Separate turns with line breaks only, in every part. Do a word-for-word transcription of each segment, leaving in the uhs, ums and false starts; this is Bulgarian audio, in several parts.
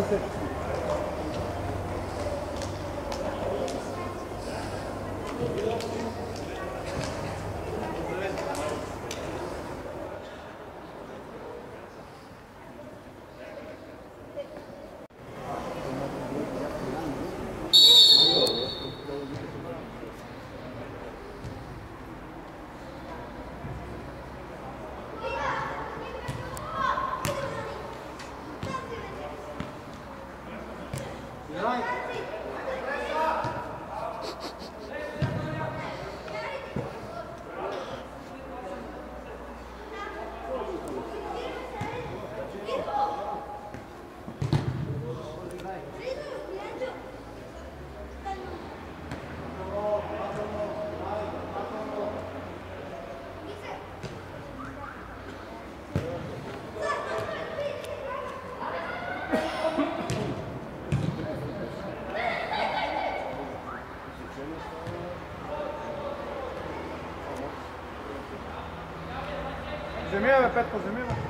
Земя, бе, Петко, земя, бе.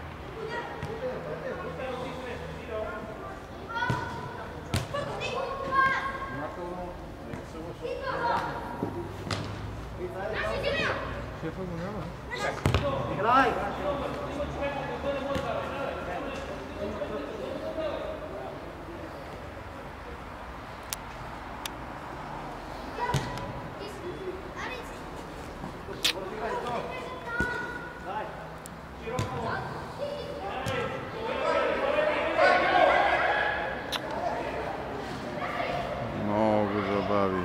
Шефа го няма. Играй!
Много забави.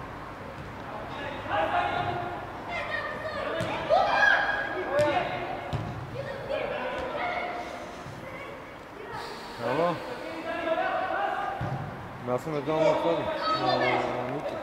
Ало? Аз съм едал на това. На Ники.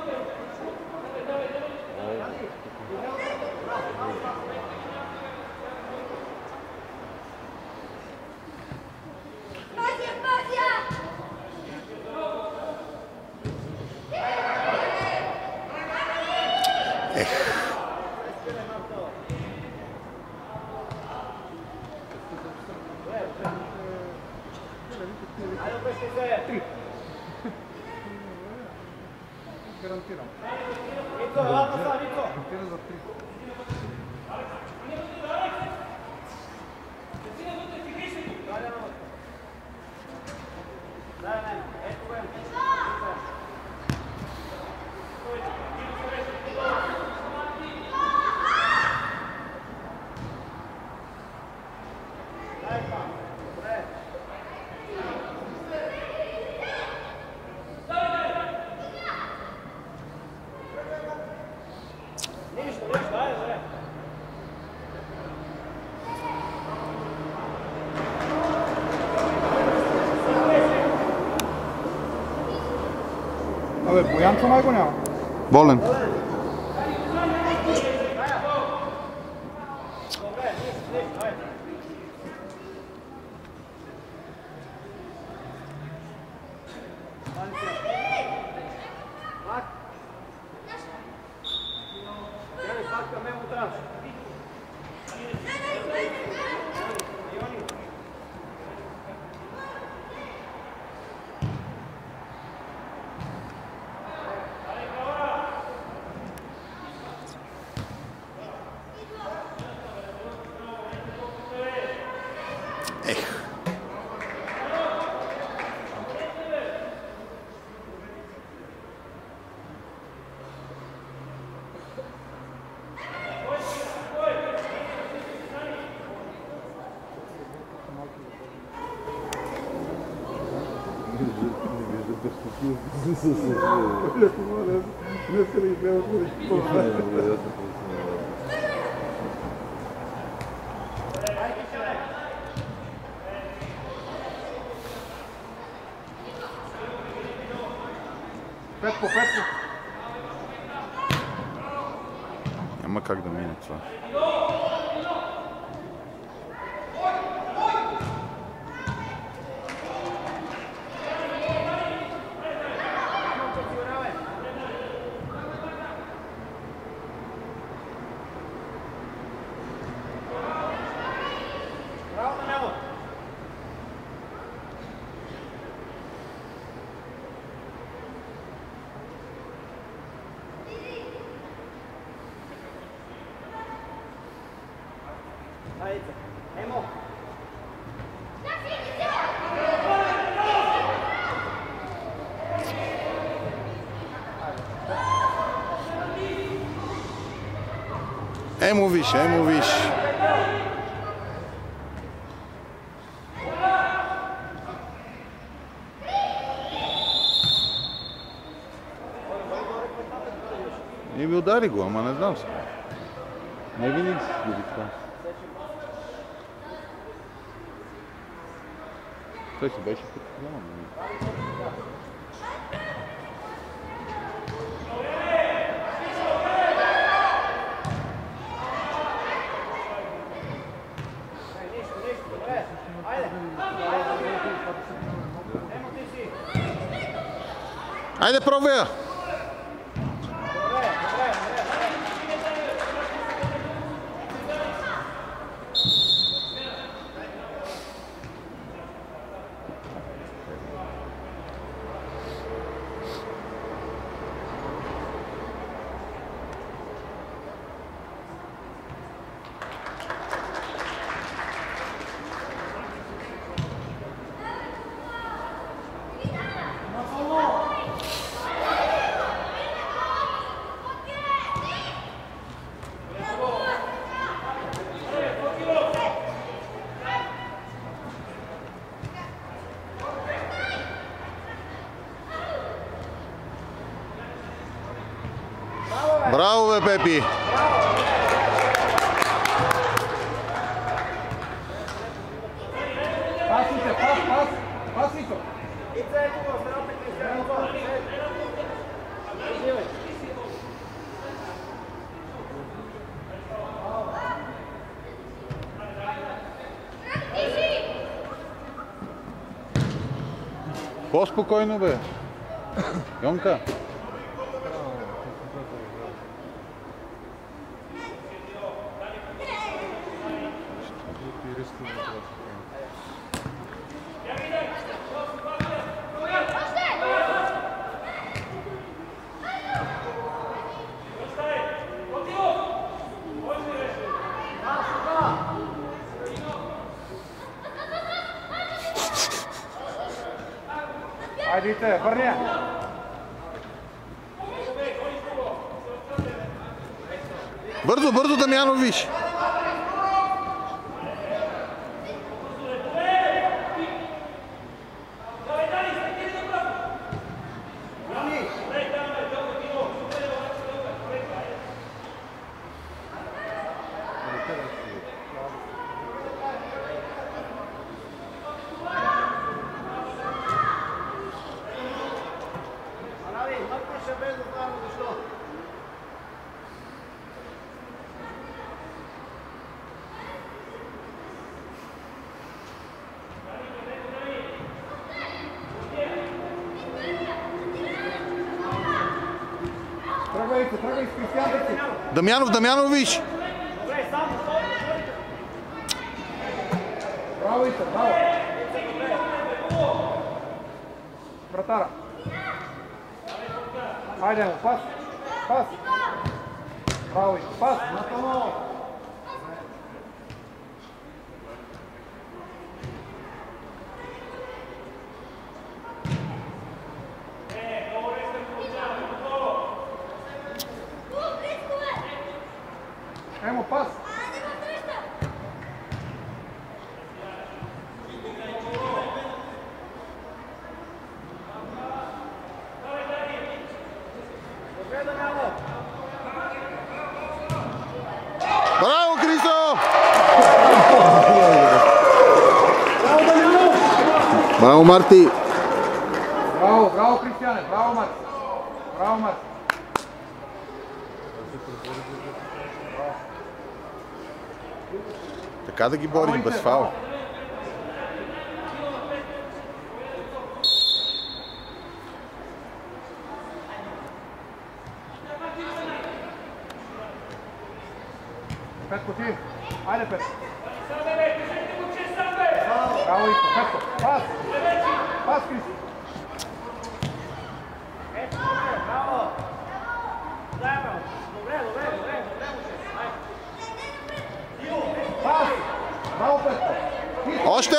Гарантирам. Гарантирам за три. Абе, Боянчо май го няма.
Болен.
Петко, Петко.
Няма как да мине това. Emo više, emo više. Nije bi udari go, ama ne znam se. Ne bi niks bili tako. Той си беше подпомогнал. Айде, пробвай я! Браво, бе, Пепи!
Пасите, пас, пас, пасито!
По-спокойно, бе! Йонка!
Айдите, върни!
Бързо, бързо, Дамянов, виж!
Тръгвайте, тръгвайте с Кристиянците!
Дамянов, Дамянов, виж!
Браво, Ите, браво! Вратара! Айде му, пас! Пас! Браво, Ите, пас! Емо, пас!
Браво, Христо! Браво, Марти!
Браво, браво, Кристияне! Браво, Марти! Браво, Марти!
Така да ги бориш без фаул.
Петко ти! Айде, Петко! Браво, Ито! Петко! Пас! Пас, Кристо! Добре, добре, добре! Пас!
Още!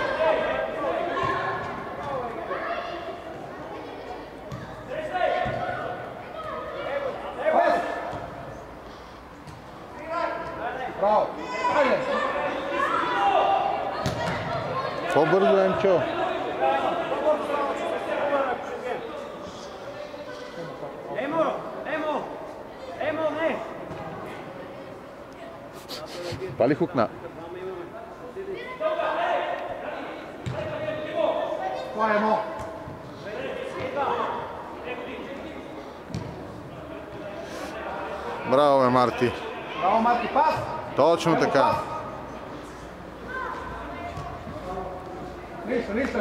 Браво! Хайде!
По-бързо, Емчо.
Емо! Емо! Емо, не!
Пали хукна.
Това е емо!
Браво, бе, Марти.
Браво, Марти, пас!
Точно
Емо,
така.
пас! Нищо, нищо!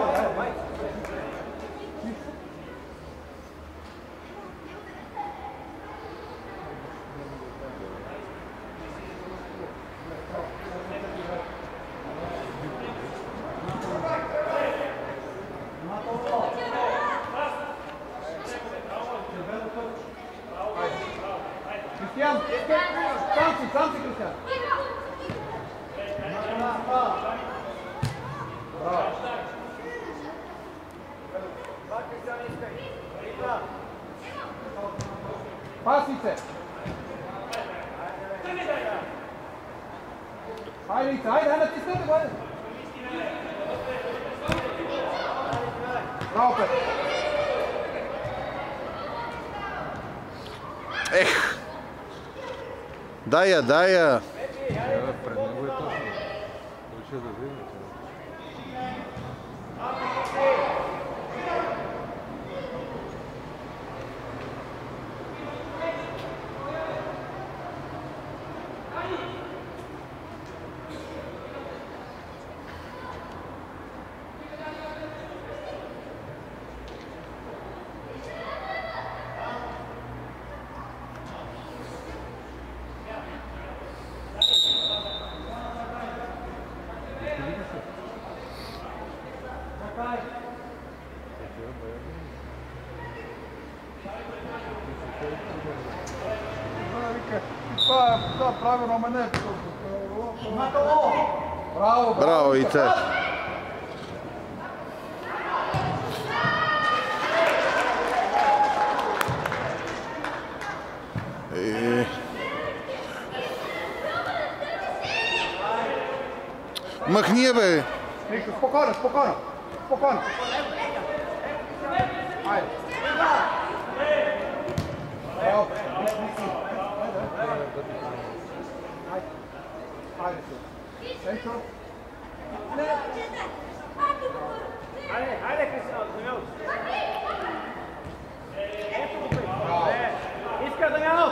Кристиан! Сам си, сам си, Кристиан! Браво! Пасице! Хайде, Ица, хайде, хайде, натиснете го, хайде! Браво, Пет!
Ех! Дай я, дай я.
Пред него е точно. Той ще да види.
Това, това правилно, ама не е браво,
Браво, Ице. Е... Махни я, бе!
Никто, спокойно, спокойно, спокойно. Айде. Браво. Айде. Айде се. Сенчо.
Хайде, хайде, Кристиан, Дамянов!
Браво.
Иска, Дамянов!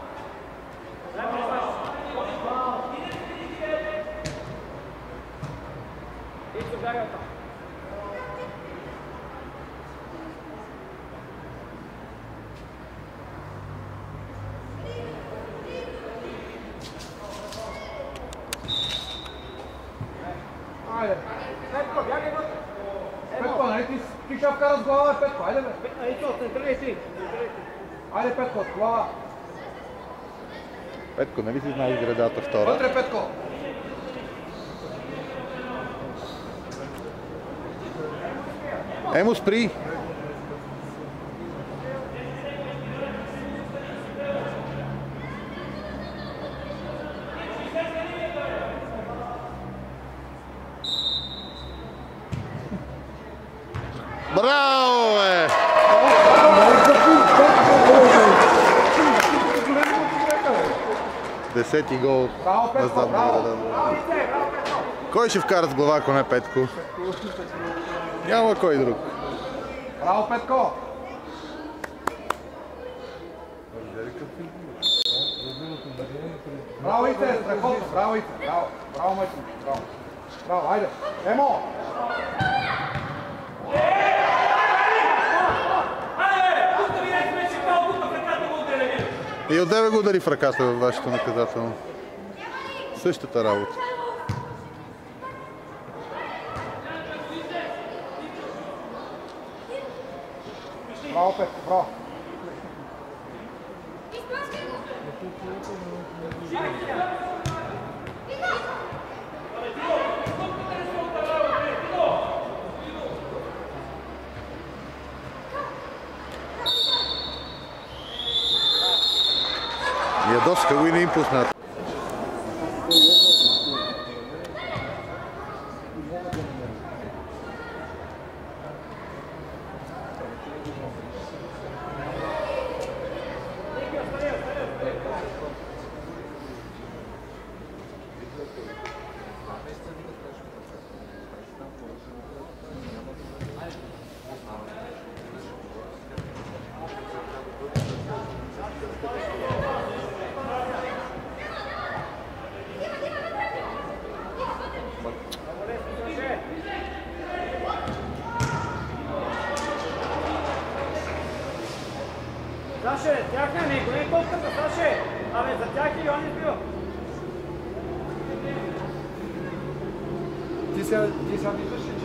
Ицо, бягай там!
Айде.
Петко, бягай вътре!
Петко, нали ти, ти ще вкара с глава, Петко, айде бе.
Ицо, центрирай си!
Айде, Петко, с глава.
Петко, нали си знаеш градата втора?
Вътре, Петко.
Емо, спри! Браво, бе! Десети гол
Браво,
на
Петко,
задния
браво.
град. Кой ще вкара с глава, ако не Петко? Няма кой друг.
Браво, Петко. Браво, Ице, страхотно. Браво, Ице. Браво. Браво, майче. Браво. Браво, айде. Емо.
И отдеве го удари в ръката във вашето наказателно. Същата работа.
Браво, Петко, браво.
Пуснаха го и не им пуснат.
Саше, тях не е, го не е топката, Саше! Абе, за тях и Йоан е бил.
Ти сега, ти сега виждаш ли, че...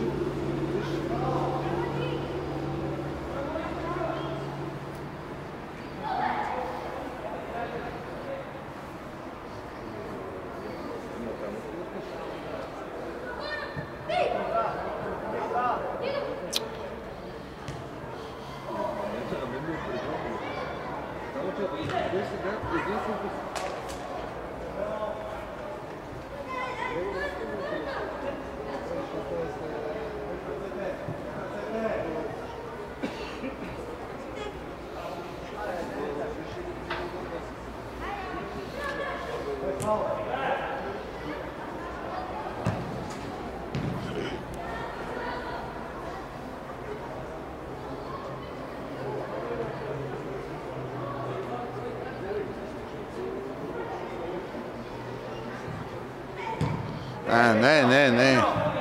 А, не, не, не.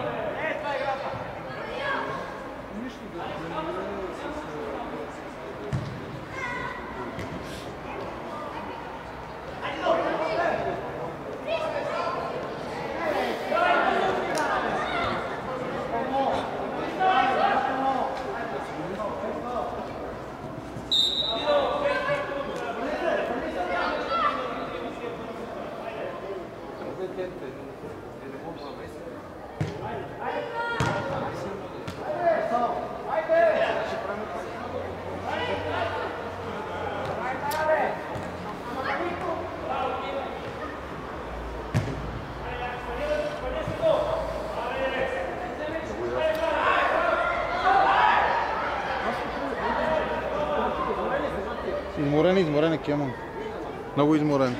Изморен, изморен е Кемон. Много изморен.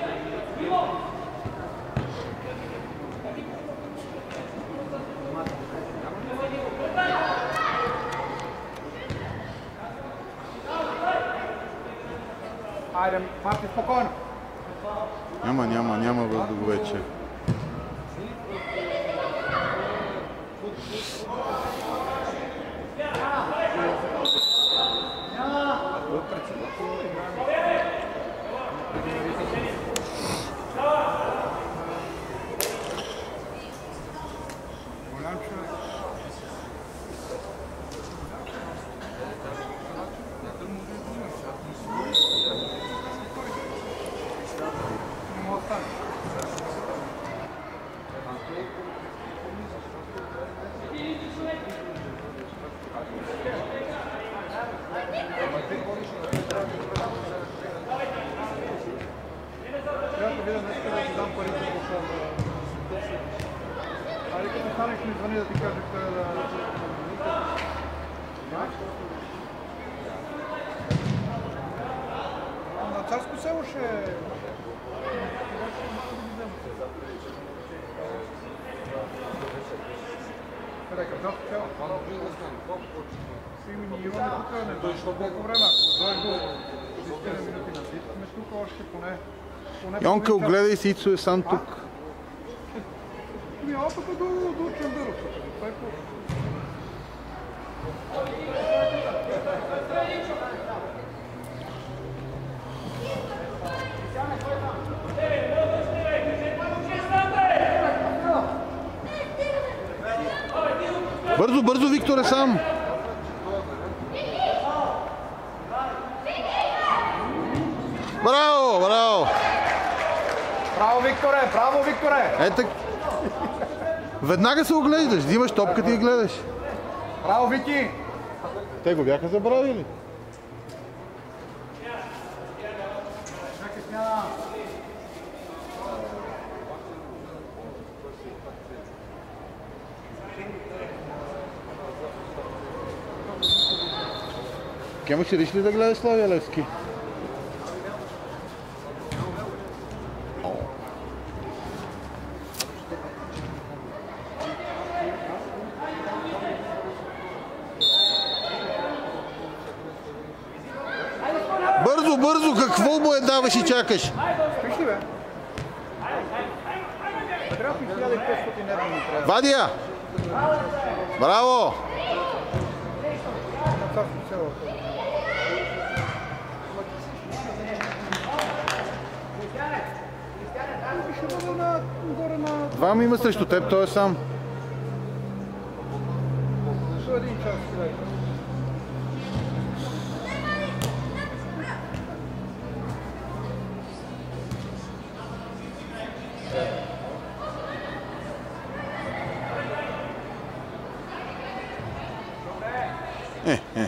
Айде, Марти, спокойно.
Няма, няма, няма въздух вече.
Трябва да видя днес да ти дам парите по фонда. Айде като станеш ми звъни да ти кажа къде да... На Царско село ще... Къде, към Царско село? Еми, ние имаме тук, не дойшло колко време, ако дойде до десет минути на десет, сме тук още поне...
Йонка, огледай си, Ицо е сам тук.
Ми, а тук до, до Чемберов. Това е по...
Бързо, бързо, Виктор е сам. Браво, браво!
Браво, Викторе! Браво, Викторе!
Ето, веднага се оглеждаш, взимаш топката и гледаш.
Браво, Вики!
Те го бяха забравили.
Чакай, смяна!
Кема ще реши ли да гледа Славия Левски? Бързо, бързо, какво му е даваш и чакаш?
Виж ли, бе? Трябва ми хиляда и петстотин евро ми трябва.
Вадия! Браво! Двама има срещу теб, той е сам.
Защо един час хиляда?
Е, е.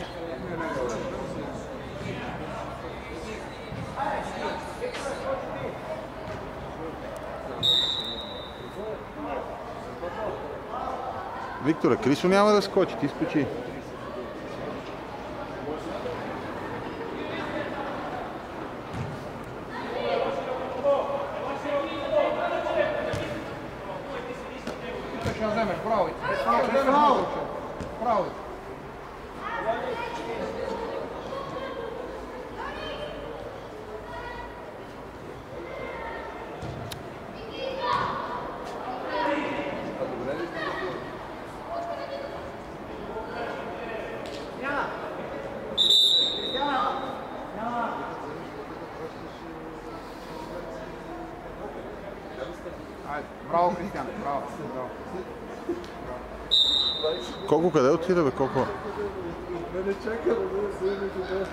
Виктора, Крисо няма да скочи, ти скочи.
Ти ще вземеш, браво! Браво! Браво! Браво, Кристиан, браво, браво.
Колко къде отида, бе, колко?
Не, не чака, да се вземе това.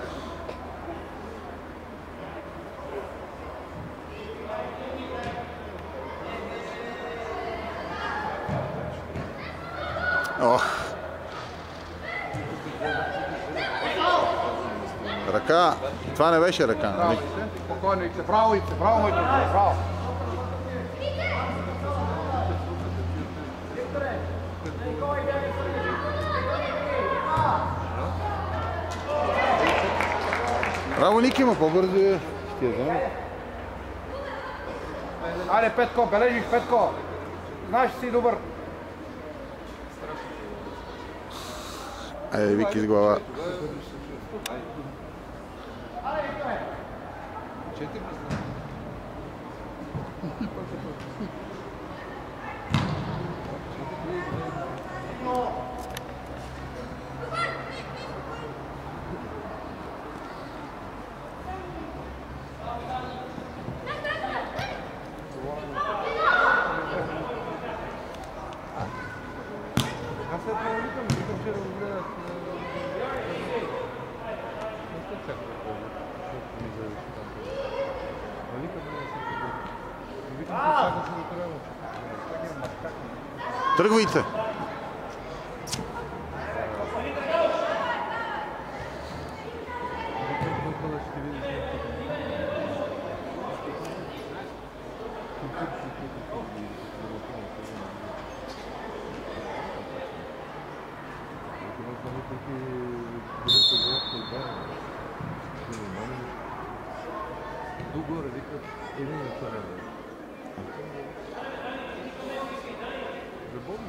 Ох! Ръка! Това не беше ръка, нали?
Спокойно, Иксе, браво, Иксе, браво, моето, браво.
Браво, Ники, има по-бързо е. Ще я вземе.
Айде, Петко, бележиш, Петко. Знаеш, си добър.
Айде, Вики с глава.
Аз след това викам, викам, че да го гледат. Не сте чакали повече, защото ми зависи там. Но викам, не се къде. И викам, че чакам се до трябва.
Тръгвайте!
Догоре викат един отварен. Забавно.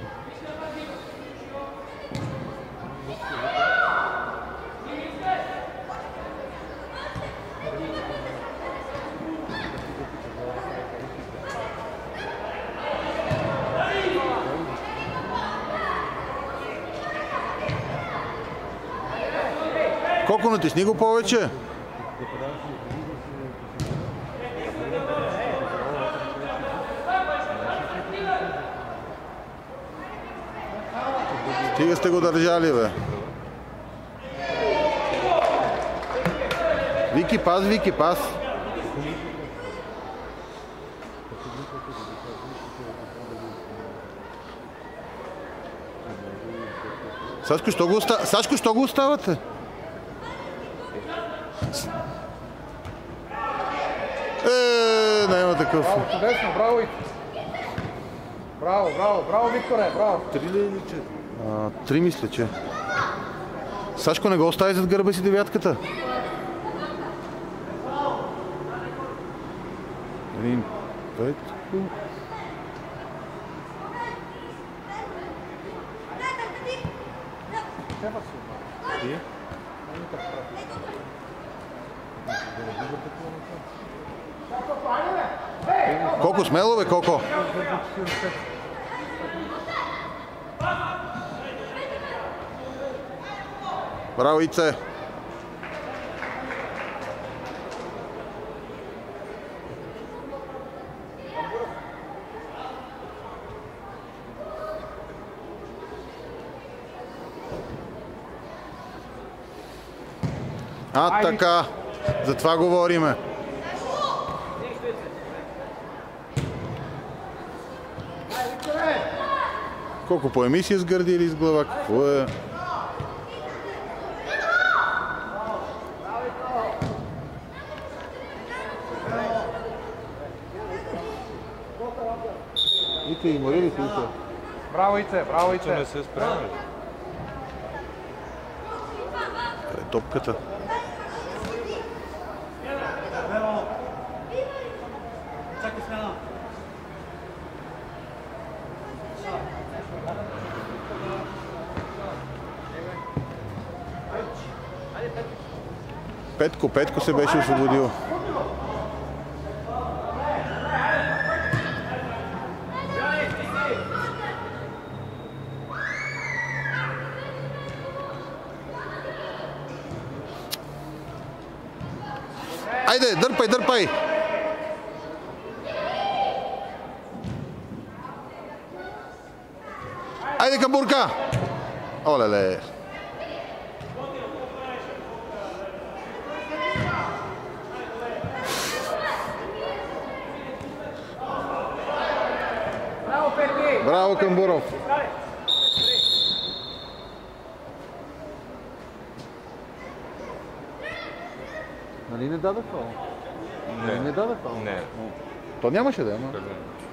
Колко натисни го повече? Стига сте го държали, бе. Вики, пас, Вики, пас. Сашко, що го, оста... Сашко, що го оставате? Е, няма такъв.
Браво, чудесно, браво, Иксе. Браво, браво, браво, Викторе, браво.
Три ли или четири?
А, три мисля, че. Сашко, не го остави зад гърба си девятката. Един Петко.
Ти?
Коко, смело бе, Коко. Браво, Ице. А, така. За това говориме. Колко по емисия с гърди или с глава? Какво е? Ите, има ли си, Ите?
Браво, Ице, браво, Ице.
Не се спрямо.
Къде е топката?
Чакай смена.
Петко, Петко се беше освободил. Айде, дърпай, дърпай! Айде към бурка! Оле-ле!
Браво, Петки!
Браво, Камбуров!
Нали не даде фал?
Не.
Не даде фал?
Не.
То нямаше да, ама.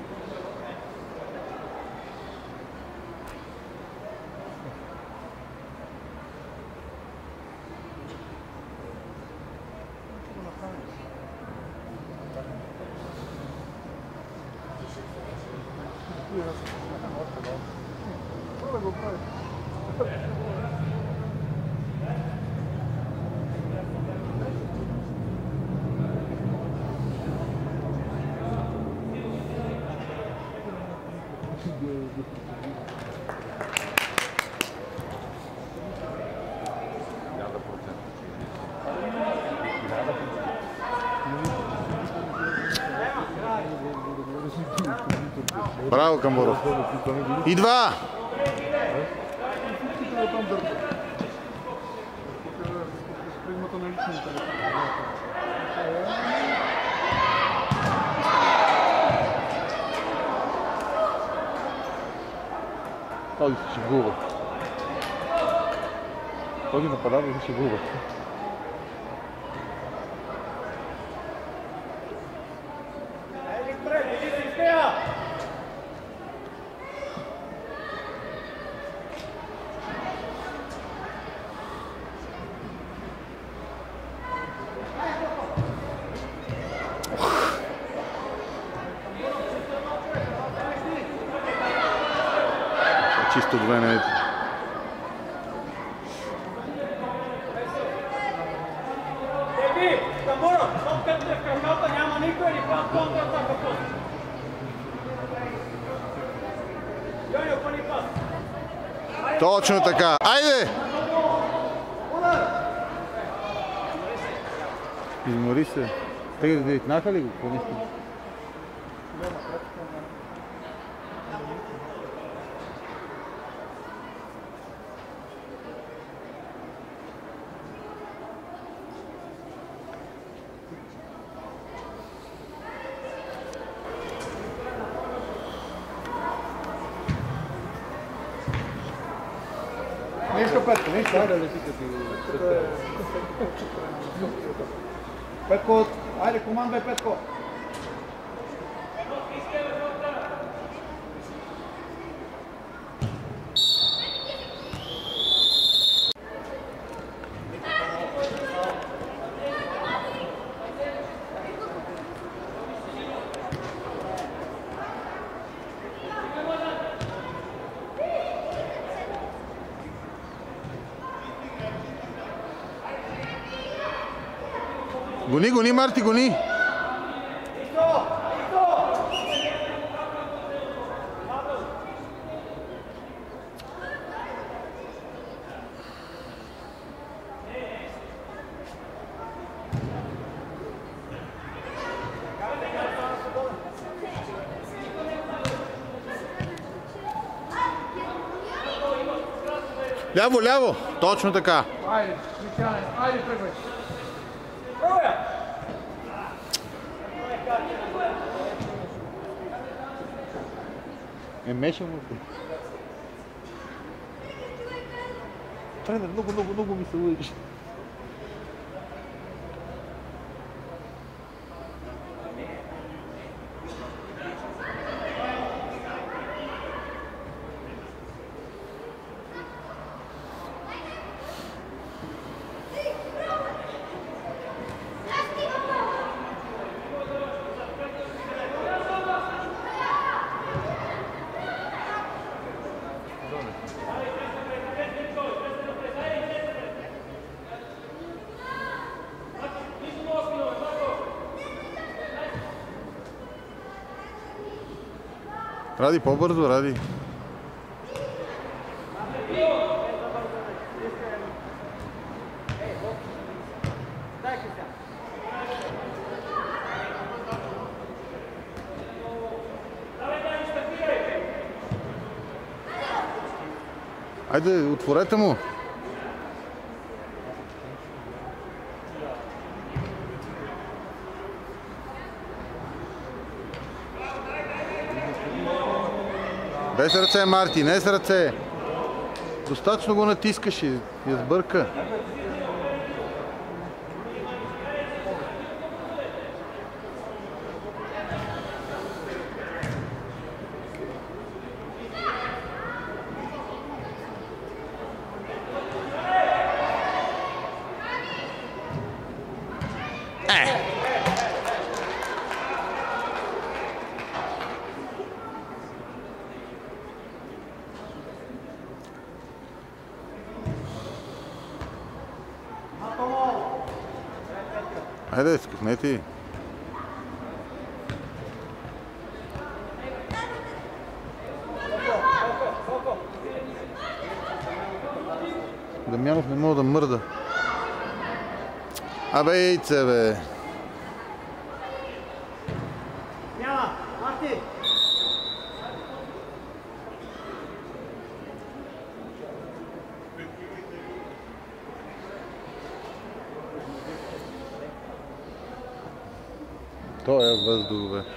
Браво, Камбуров! И два! Този се шегува. Този нападател се шегува. Чисто две на едно.
Еби, Камбуров, топката е в краката, няма никой ни пас контратака път. Йоньо, пъни пас.
Точно така. Айде! Измори се. Тега да витнаха ли го? Какво мисли?
Нищо, Петко, нищо. Петко, айде, командвай, Петко.
Гони, гони, Марти, гони! Ляво, ляво! Точно така!
Айде, Християне, айде тръгвай!
Е, меша му се. Тренер, много, много, много ми се лъжи. Ради, по-бързо, Ради. Айде, отворете му. Без ръце, Марти, не с ръце. Достатъчно го натискаш и я сбърка. Хайде, скъпнете. Дамянов не мога да мърда. Абе, яйце, бе.
Няма, Марти!
Той е въздух, бе.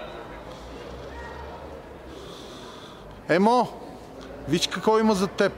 Емо, виж какво има за теб.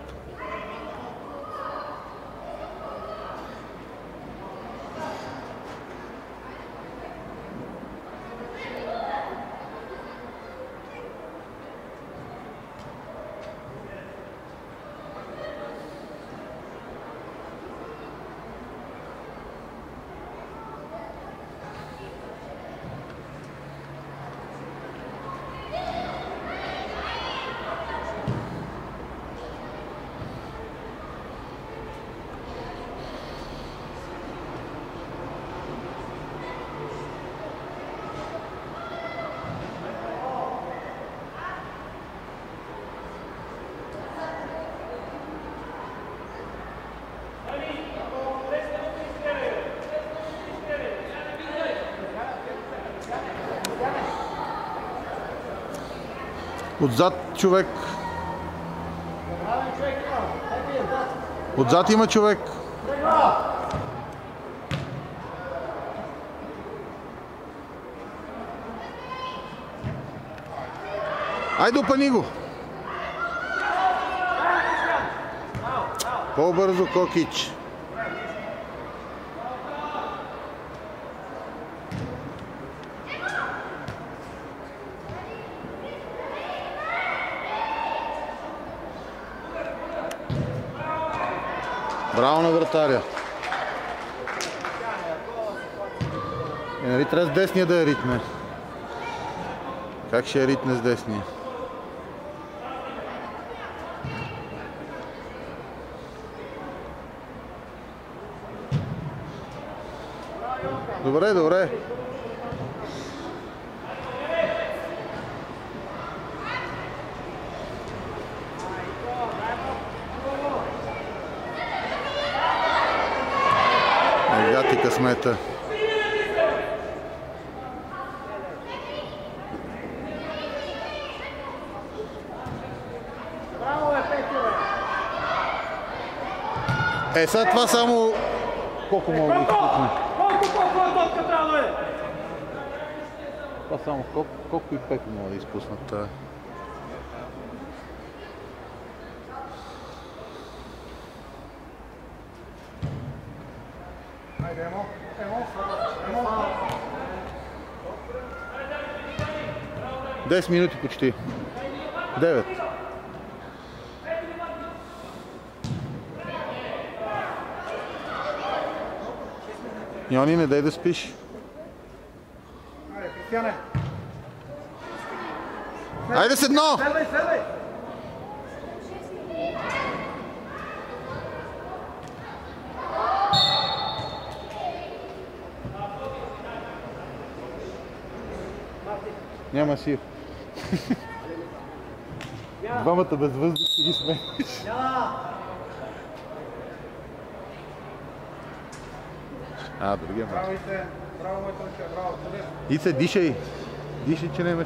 Отзад човек. Отзад има човек. Айде, опани го. По-бързо, Кокич. Браво на вратаря. И нали трябва с десния да я ритне? Как ще я ритне с десния? Добре, добре. Гати късмета. Е, сега това само... Колко мога да изпусна?
Колко, колко топка трябва да е?
Това само колко, колко и пеко мога да изпуснат тая.
Айде, емо, емо, емо.
десет минути почти. девет. Йони, не дай да спиш.
Айде, Кристияне.
Айде с едно!
Следвай, следвай.
Няма сир. Двамата без въздух си ги смениш. А, другия мач.
Браво, Ице. Браво, моята момче. Браво, чудесно.
Ице, дишай. Дишай, че не имаш.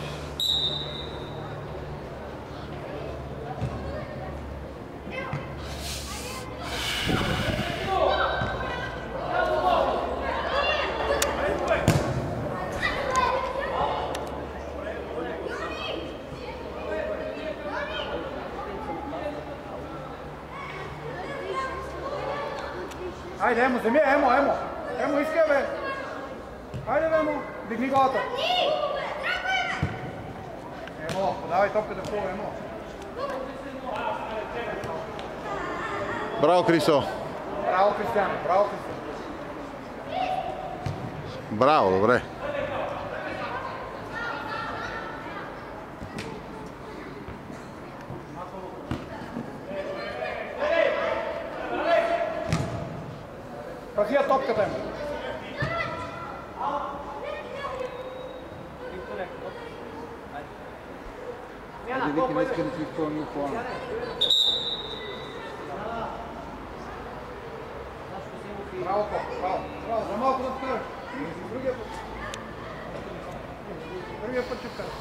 Айде, Емо, вземи, Емо, Емо. Емо, искай, бе. Айде, бе, Емо. Дигни главата. Емо, подавай топката в хубаво, Емо.
Браво, Крисо.
Браво, Кристияне, браво, Кристияне.
Браво, добре.
Пазия топката, Емо.
Айде, Вики, не иска да си изпълнил плана.
Браво, Топ, браво. Браво, за малко да вкараш. Другия път. Другия път ще вкараш.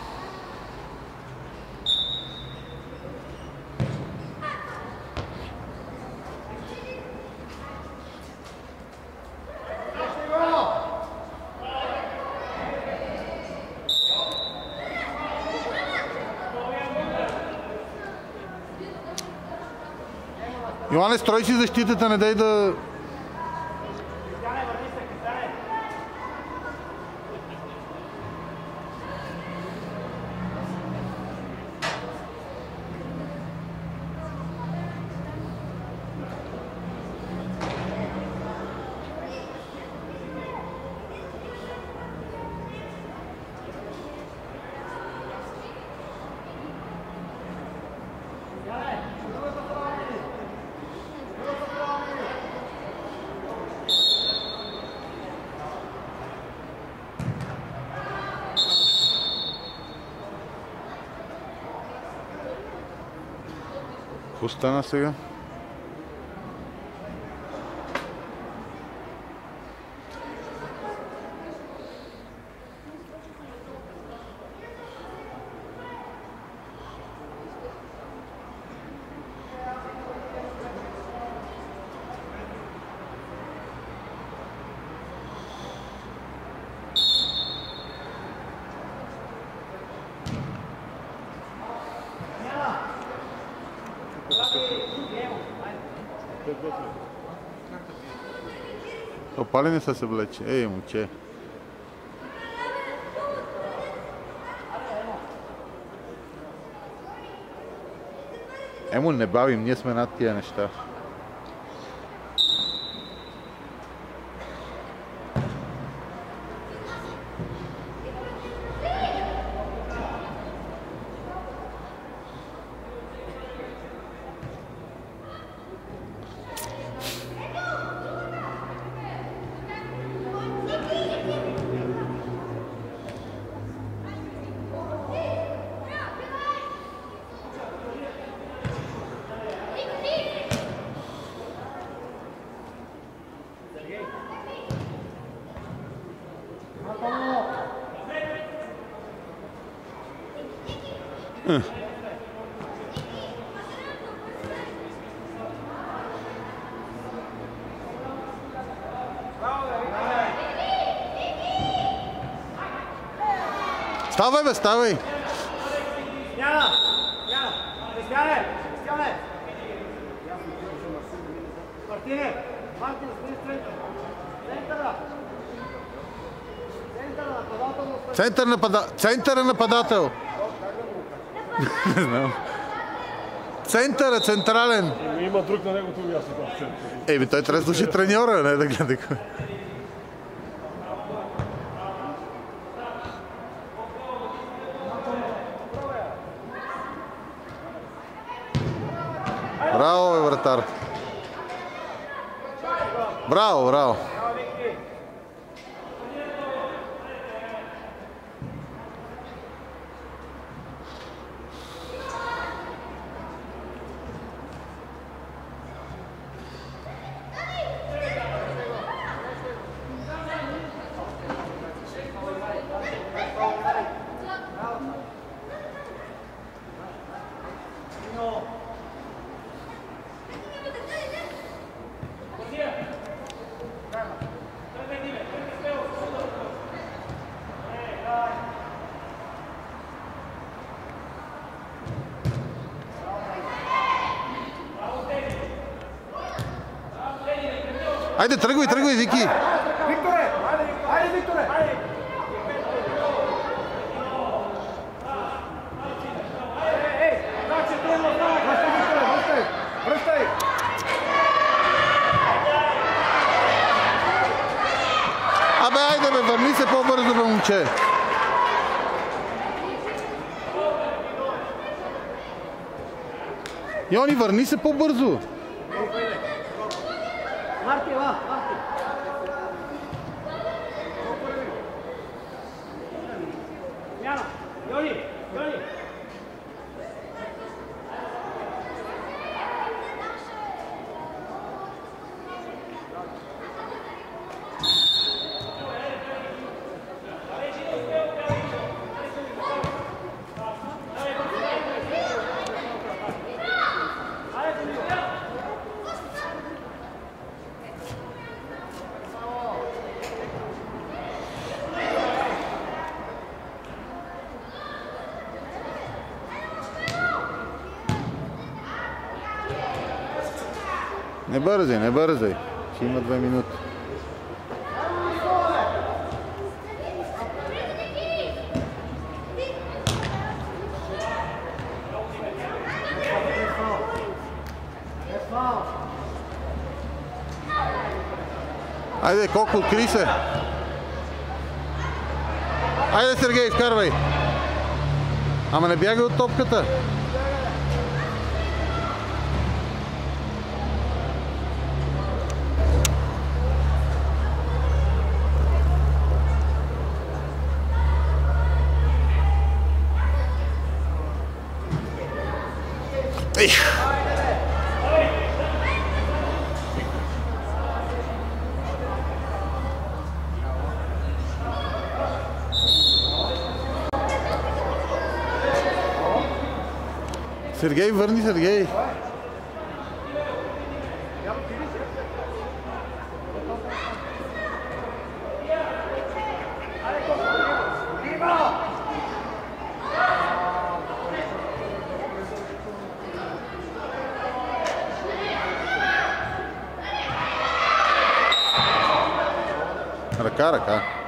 Йоане, строй си защитата, не дай да... Какво стана сега? Опали не са се влече. Ей, момче. Емо, не бавим, ние сме над тия неща. Ставай, бе, ставай!
Яна! Яна! Кристияне! Кристияне! Мартине! Мартин, спри център! Центъра! Центъра, нападателно!
Център напада... Център е нападател! Не знам. Център е централен!
Има друг на негото място там в центъра.
Еми, той трябва да слуши треньора, не да гледа кой. Браво, бе, вратар! Браво, браво! Айде, тръгвай, тръгвай, Вики!
Викторе! Айде, Викторе!
Ей! Значи, тръгна остана!
Връщай, Викторе, връщай! Връщай!
Абе, айде, бе, върни се по-бързо, бе, момче! Йони, върни се по-бързо!
Марти, ела! Марти! Яна! Йони! Йони!
Не бързай, не бързай. Ще има две минути. Айде, Коко, откри се! Айде, Сергей, вкарвай! Ама не бягай от топката! Ех! Сергей, върни, Сергей! Ръка, ръка.